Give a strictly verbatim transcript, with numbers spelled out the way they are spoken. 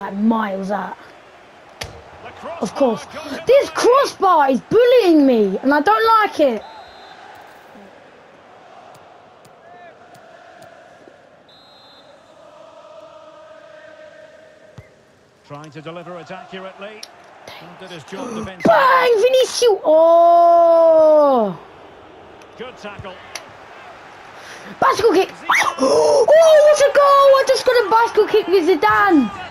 like miles out. Of course. This crossbar is bullying me, and I don't like it. Trying to deliver it accurately. Did his job defensively. Bang! Vinicius! Oh! Good tackle. Bicycle kick! Oh, what a goal! I just got a bicycle kick with Zidane!